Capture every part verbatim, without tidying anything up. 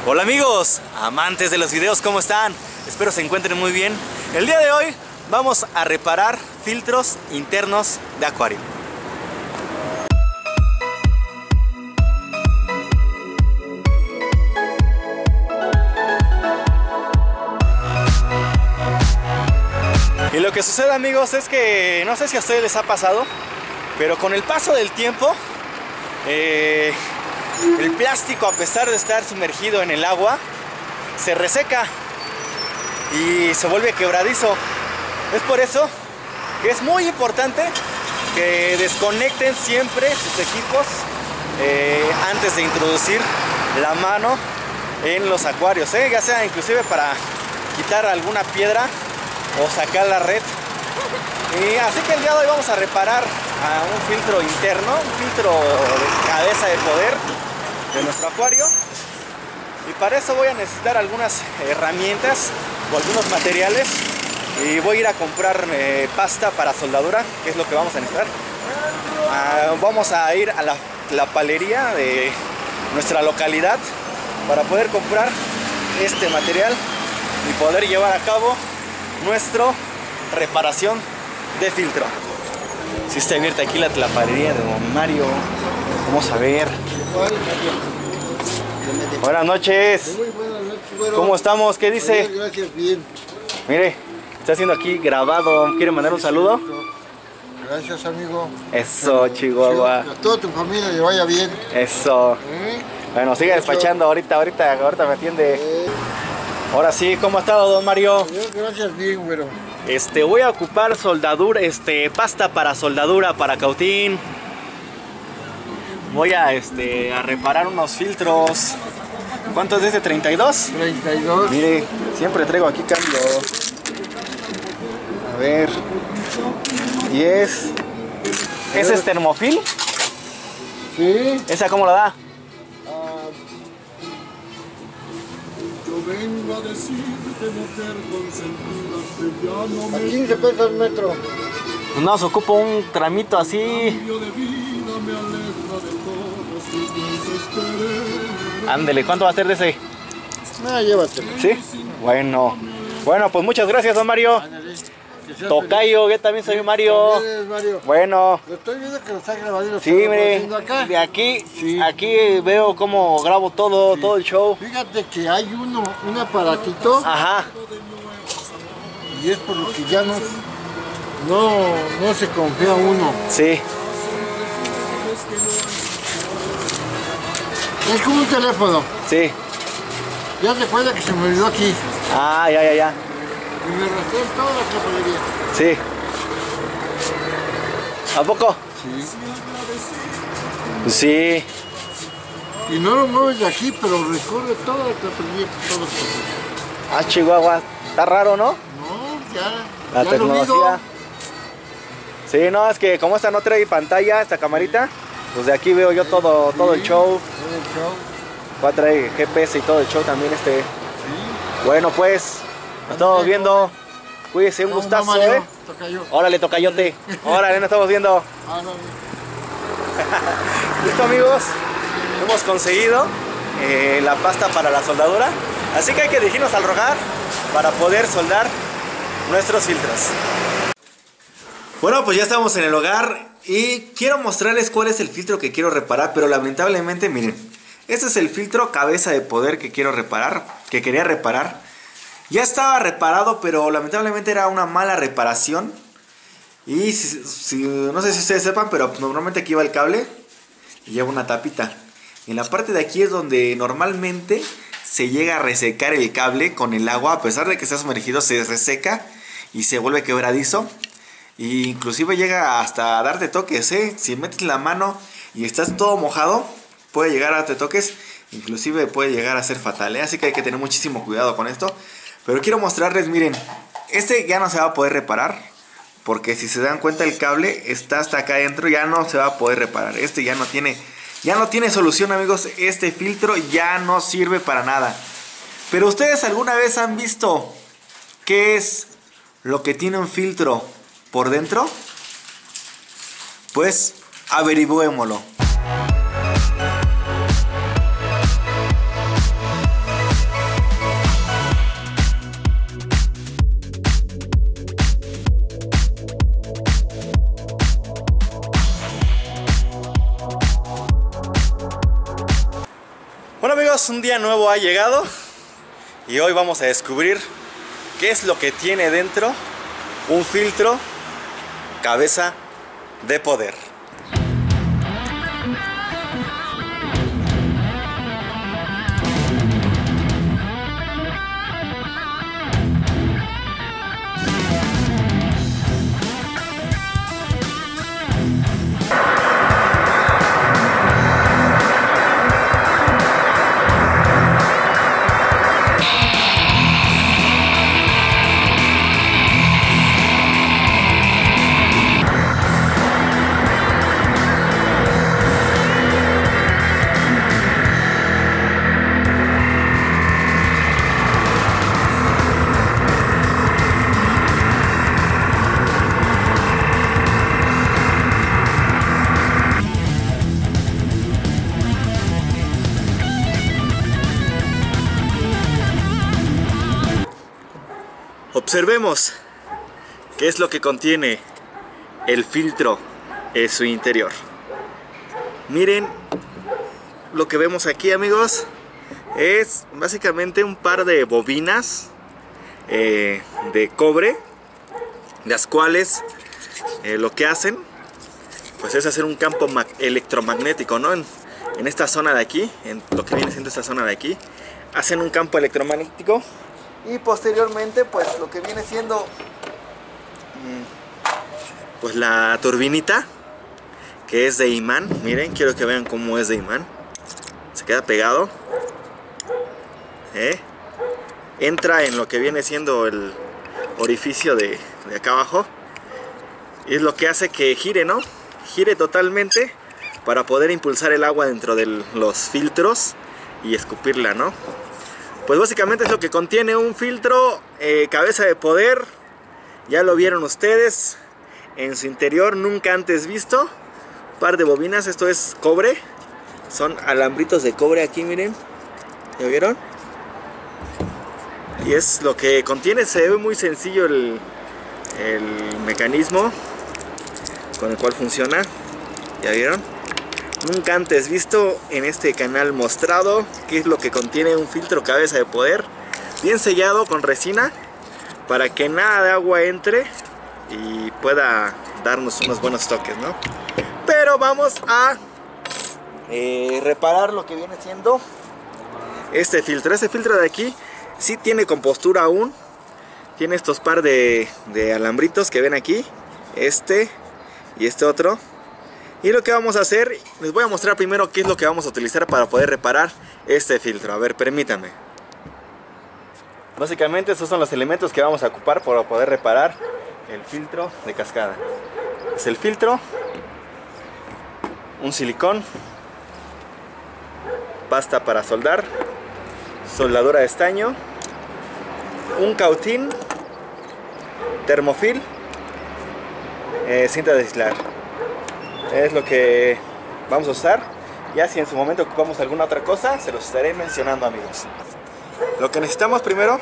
Hola amigos, amantes de los videos, ¿cómo están? Espero se encuentren muy bien. El día de hoy vamos a reparar filtros internos de acuario. Y lo que sucede, amigos, es que no sé si a ustedes les ha pasado, pero con el paso del tiempo eh, el plástico, a pesar de estar sumergido en el agua, se reseca y se vuelve quebradizo. Es por eso que es muy importante que desconecten siempre sus equipos eh, antes de introducir la mano en los acuarios, ¿eh? Ya sea inclusive para quitar alguna piedra o sacar la red. Y así que el día de hoy vamos a reparar a un filtro interno, un filtro de cabeza de poder de nuestro acuario, y para eso voy a necesitar algunas herramientas o algunos materiales, y voy a ir a comprar eh, pasta para soldadura, que es lo que vamos a necesitar. Ah, vamos a ir a la, la palería de nuestra localidad para poder comprar este material y poder llevar a cabo nuestra reparación de filtro. Si está abierta aquí la, la palería de don Mario. Vamos a ver. Buenas noches. Muy buenas noches, bueno. ¿Cómo estamos? ¿Qué dice? Bien, gracias, bien. Mire, está haciendo aquí grabado. ¿Quiere mandar un saludo? Gracias, amigo. Eso, Chihuahua. A toda tu familia le vaya bien. Eso. ¿Eh? Bueno, sigue despachando ahorita, ahorita, ahorita me atiende. Eh, Ahora sí, ¿cómo ha estado, don Mario? Dios, gracias, bien, güero. Este, voy a ocupar soldadura, este, pasta para soldadura para cautín. Voy a, este, a reparar unos filtros. ¿Cuánto es de este? ¿treinta y dos? treinta y dos. Mire, siempre traigo aquí cambio. A ver. Y es... ¿Ese es termofil? Sí. ¿Esa cómo la da? Ah, yo vengo a decirte, mujer consentida, que ya no me... A quince pesos el metro. Pues no, se ocupa un tramito así. Ándele, ¿cuánto va a ser de ese? Ah, llévatelo. ¿Sí? Bueno. Bueno, pues muchas gracias, don Mario. Ándale. Tocayo, yo también soy Mario. También eres Mario. Bueno. Lo estoy viendo que lo está grabando. Sí, mire, Acá. de aquí, Sí. aquí veo cómo grabo todo, Sí. todo el show. Fíjate que hay uno, un aparatito, Ajá. y es por lo que ya no, no, no se confía uno. Sí. Es como un teléfono. Sí. Ya se cuenta que se me olvidó aquí. Ah, ya, ya, ya. Y me arrastré en toda la papelería. Sí. ¿A poco? Sí. Sí. Y no lo mueves de aquí, pero recorre toda la papelería por todos los papeles. Ah, Chihuahua. Está raro, ¿no? No, ya. La ya tecnología. lo digo. Sí, no, es que como esta no trae pantalla, esta camarita, pues de aquí veo yo todo, Sí, todo el show. todo el show. Va a traer G P S y todo el show también este. Sí. Bueno, pues, nos estamos viendo. Cuídese, un ¿Cómo gustazo, va, Mario? ¿eh? Tocayo. Órale, tocayote. Órale, nos estamos viendo. Ah, no, no. Listo, amigos. Hemos conseguido eh, la pasta para la soldadura. Así que hay que dirigirnos al rogar para poder soldar nuestros filtros. Bueno, pues ya estamos en el hogar y quiero mostrarles cuál es el filtro que quiero reparar, pero lamentablemente, miren, este es el filtro cabeza de poder que quiero reparar, que quería reparar. Ya estaba reparado, pero lamentablemente era una mala reparación. Y si, si, no sé si ustedes sepan, pero normalmente aquí va el cable y lleva una tapita. En la parte de aquí es donde normalmente se llega a resecar el cable con el agua. A pesar de que está sumergido, se reseca y se vuelve quebradizo. E inclusive llega hasta a darte toques, ¿eh? Si metes la mano y estás todo mojado, puede llegar a darte toques. Inclusive puede llegar a ser fatal, ¿eh? Así que hay que tener muchísimo cuidado con esto. Pero quiero mostrarles, miren, este ya no se va a poder reparar, porque si se dan cuenta el cable está hasta acá adentro, ya no se va a poder reparar. Este ya no tiene, ya no tiene solución, amigos. Este filtro ya no sirve para nada. Pero ustedes alguna vez han visto qué es lo que tiene un filtro por dentro. Pues averigüémoslo. Bueno amigos, un día nuevo ha llegado y hoy vamos a descubrir qué es lo que tiene dentro un filtro cabeza de poder. Observemos qué es lo que contiene el filtro en su interior. Miren lo que vemos aquí, amigos. Es básicamente un par de bobinas eh, de cobre, las cuales eh, lo que hacen pues es hacer un campo electromagnético, ¿no? En, en esta zona de aquí, en lo que viene siendo esta zona de aquí, hacen un campo electromagnético. Y posteriormente pues lo que viene siendo pues la turbinita, que es de imán. Miren, quiero que vean cómo es de imán. Se queda pegado, ¿eh? Entra en lo que viene siendo el orificio de, de acá abajo. Y es lo que hace que gire, ¿no? Gire totalmente para poder impulsar el agua dentro de los filtros y escupirla, ¿no? Pues básicamente es lo que contiene un filtro eh, cabeza de poder. Ya lo vieron ustedes en su interior, nunca antes visto. Un par de bobinas, esto es cobre. Son alambritos de cobre aquí, miren. ¿Ya vieron? Y es lo que contiene. Se ve muy sencillo el, el mecanismo con el cual funciona. ¿Ya vieron? Nunca antes visto en este canal mostrado qué es lo que contiene un filtro cabeza de poder, bien sellado con resina para que nada de agua entre y pueda darnos unos buenos toques, ¿no? Pero vamos a eh, reparar lo que viene siendo este filtro. Este filtro de aquí sí tiene compostura aún, tiene estos par de, de alambritos que ven aquí, este y este otro. Y lo que vamos a hacer, les voy a mostrar primero qué es lo que vamos a utilizar para poder reparar este filtro. A ver, permítanme. Básicamente estos son los elementos que vamos a ocupar para poder reparar el filtro de cascada. Es el filtro, un silicón, pasta para soldar, soldadura de estaño, un cautín, termofil, eh, cinta de aislar. Es lo que vamos a usar. Ya si en su momento ocupamos alguna otra cosa, se los estaré mencionando, amigos. Lo que necesitamos primero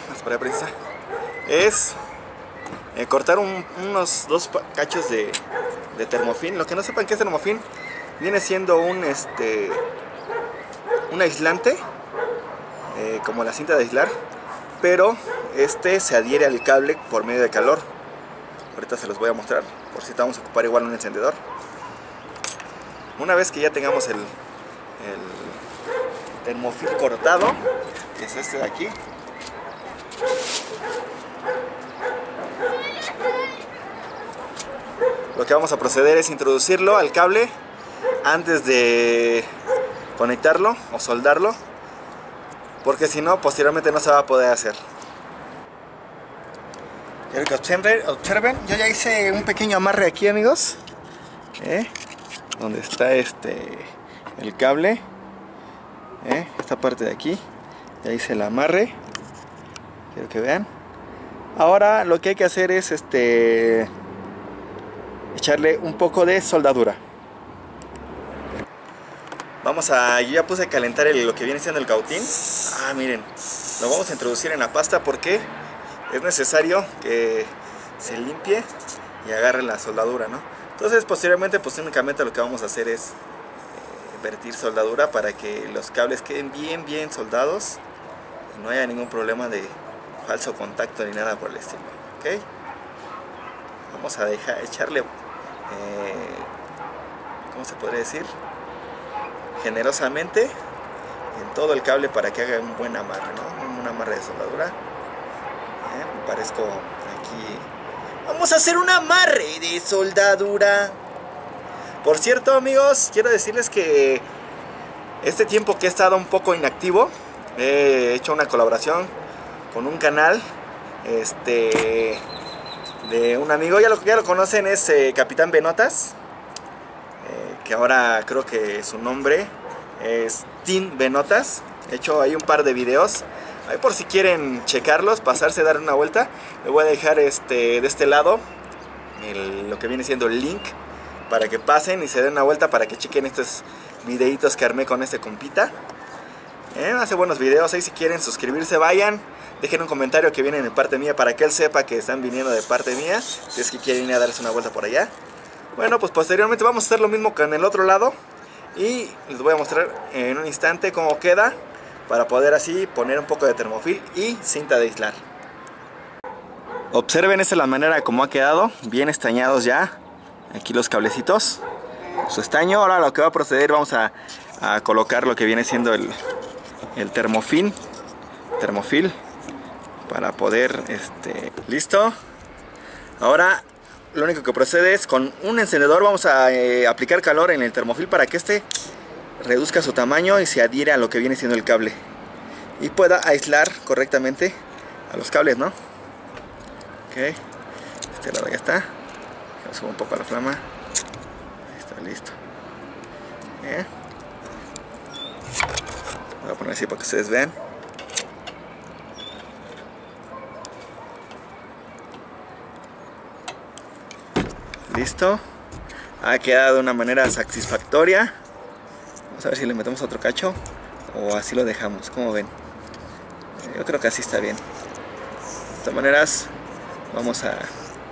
es eh, cortar un, unos dos cachos de, de termofín. Lo que no sepan qué es termofín, viene siendo un este un aislante, eh, como la cinta de aislar, pero este se adhiere al cable por medio de calor. Ahorita se los voy a mostrar, por si vamos a ocupar igual un encendedor. Una vez que ya tengamos el, el termofil cortado, que es este de aquí, lo que vamos a proceder es introducirlo al cable antes de conectarlo o soldarlo, porque si no, posteriormente no se va a poder hacer. Quiero que observen, observen, yo ya hice un pequeño amarre aquí, amigos, ¿eh? Donde está este el cable, ¿eh? Esta parte de aquí, ya hice el amarre, quiero que vean. Ahora lo que hay que hacer es este echarle un poco de soldadura. Vamos a, yo ya puse a calentar el, lo que viene siendo el cautín. Ah, miren, lo vamos a introducir en la pasta porque es necesario que se limpie y agarre la soldadura, ¿no? Entonces posteriormente pues únicamente lo que vamos a hacer es eh, vertir soldadura para que los cables queden bien bien soldados y no haya ningún problema de falso contacto ni nada por el estilo. ¿Ok? Vamos a dejar echarle eh, ¿cómo se podría decir? Generosamente en todo el cable para que haga un buen amarre, ¿no? Un amarre de soldadura. ¿Eh? Me parezco aquí. Vamos a hacer un amarre de soldadura. Por cierto, amigos, quiero decirles que este tiempo que he estado un poco inactivo, he hecho una colaboración con un canal este de un amigo, ya lo, ya lo conocen, es eh, Capitán Benotas, eh, que ahora creo que su nombre es Team Benotas. He hecho ahí un par de videos, ahí por si quieren checarlos, pasarse, dar una vuelta. Le voy a dejar este, de este lado el, lo que viene siendo el link para que pasen y se den una vuelta para que chequen estos videitos que armé con este compita. Eh, hace buenos videos, ahí si quieren suscribirse vayan, dejen un comentario que vienen de parte mía para que él sepa que están viniendo de parte mía, si es que quieren ir a darse una vuelta por allá. Bueno, pues posteriormente vamos a hacer lo mismo con el otro lado y les voy a mostrar en un instante cómo queda para poder así poner un poco de termofil y cinta de aislar. Observen, esta es la manera como ha quedado, bien estañados ya aquí los cablecitos, su estaño. Ahora lo que va a proceder, vamos a, a colocar lo que viene siendo el, el termofil, termofil para poder, este, listo. Ahora lo único que procede es con un encendedor, vamos a eh, aplicar calor en el termofil para que este reduzca su tamaño y se adhiera a lo que viene siendo el cable y pueda aislar correctamente a los cables, ¿no? Ok, este lado ya está. Subo un poco la flama. Ahí está, listo. ¿Eh? Voy a poner así para que ustedes vean. Listo. Ha quedado de una manera satisfactoria. Vamos a ver si le metemos otro cacho o así lo dejamos. ¿Cómo ven? Yo creo que así está bien. De todas maneras, vamos a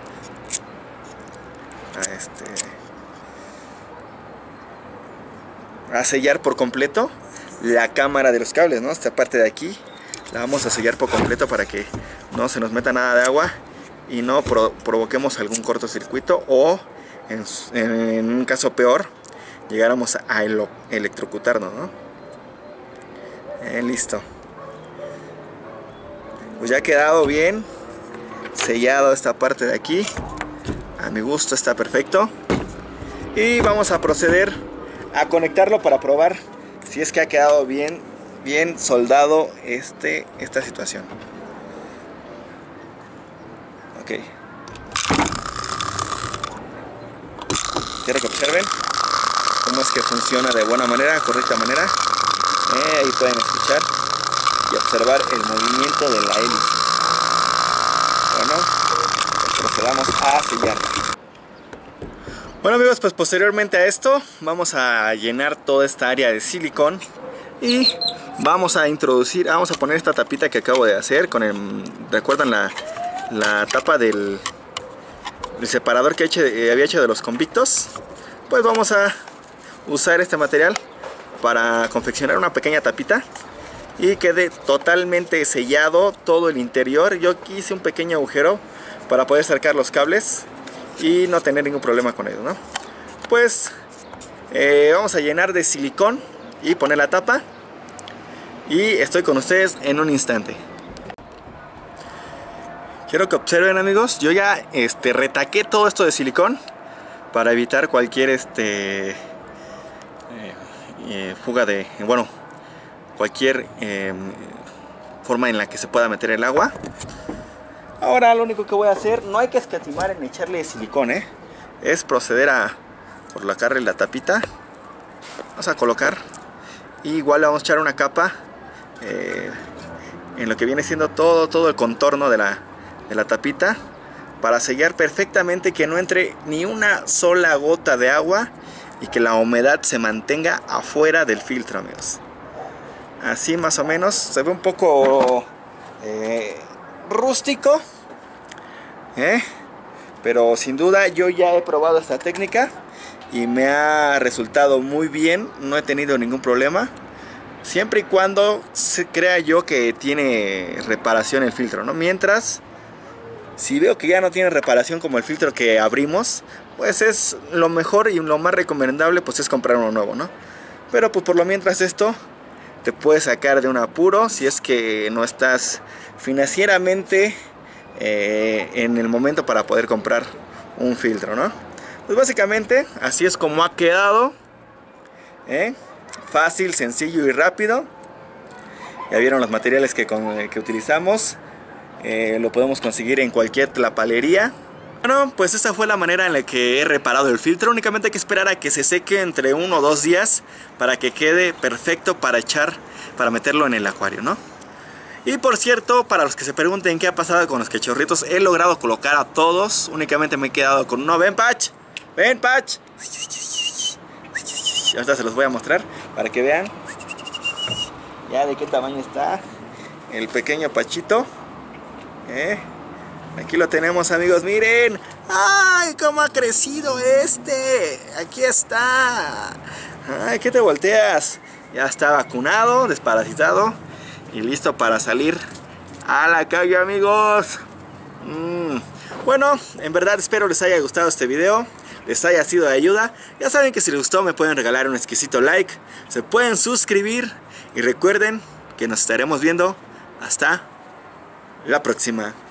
a este a sellar por completo la cámara de los cables, ¿no? Esta parte de aquí la vamos a sellar por completo para que no se nos meta nada de agua y no pro provoquemos algún cortocircuito o en, en un caso peor llegáramos a el electrocutarnos, ¿no? Eh, listo. Pues ya ha quedado bien sellado esta parte de aquí. A mi gusto está perfecto. Y vamos a proceder a conectarlo para probar si es que ha quedado bien, bien soldado este, esta situación. Ok. Quiero que observen cómo es que funciona de buena manera, correcta manera. Eh, ahí pueden escuchar y observar el movimiento de la hélice. Bueno, procedamos a sellar. Bueno, amigos, pues posteriormente a esto vamos a llenar toda esta área de silicón y vamos a introducir, vamos a poner esta tapita que acabo de hacer con el, ¿recuerdan la, la tapa del, del separador que hecho, eh, había hecho de los convictos? Pues vamos a usar este material para confeccionar una pequeña tapita y quede totalmente sellado todo el interior. Yo aquí hice un pequeño agujero para poder sacar los cables y no tener ningún problema con ellos, ¿no? Pues eh, vamos a llenar de silicón y poner la tapa y estoy con ustedes en un instante. Quiero que observen, amigos, yo ya este, retaqué todo esto de silicón para evitar cualquier este, eh, eh, fuga de, bueno, cualquier eh, forma en la que se pueda meter el agua. Ahora lo único que voy a hacer, no hay que escatimar en echarle silicón, ¿eh? Es proceder a colocarle la tapita. Vamos a colocar. Y igual le vamos a echar una capa eh, en lo que viene siendo todo, todo el contorno de la, de la tapita, para sellar perfectamente que no entre ni una sola gota de agua y que la humedad se mantenga afuera del filtro, amigos. Así más o menos, se ve un poco eh, rústico, ¿eh? Pero sin duda yo ya he probado esta técnica y me ha resultado muy bien, no he tenido ningún problema, siempre y cuando se crea yo que tiene reparación el filtro, ¿no? Mientras, si veo que ya no tiene reparación como el filtro que abrimos, pues es lo mejor y lo más recomendable, pues es comprar uno nuevo, ¿no? Pero pues por lo mientras esto te puede sacar de un apuro si es que no estás financieramente eh, en el momento para poder comprar un filtro, ¿no? Pues básicamente así es como ha quedado, ¿eh? Fácil, sencillo y rápido. Ya vieron los materiales que, con, que utilizamos. Eh, lo podemos conseguir en cualquier tlapalería. Bueno, pues esta fue la manera en la que he reparado el filtro. Únicamente hay que esperar a que se seque entre uno o dos días para que quede perfecto para echar, para meterlo en el acuario, ¿no? Y por cierto, para los que se pregunten qué ha pasado con los cachorritos, he logrado colocar a todos. Únicamente me he quedado con uno. Ven, Patch, ven, Patch. Ahorita se los voy a mostrar para que vean ya de qué tamaño está el pequeño Pachito. ¿Eh? Aquí lo tenemos, amigos, miren. ¡Ay, cómo ha crecido este! Aquí está. ¡Ay, qué te volteas! Ya está vacunado, desparasitado y listo para salir a la calle, amigos. mm. Bueno, en verdad espero les haya gustado este video, les haya sido de ayuda. Ya saben que si les gustó me pueden regalar un exquisito like, se pueden suscribir y recuerden que nos estaremos viendo hasta la próxima.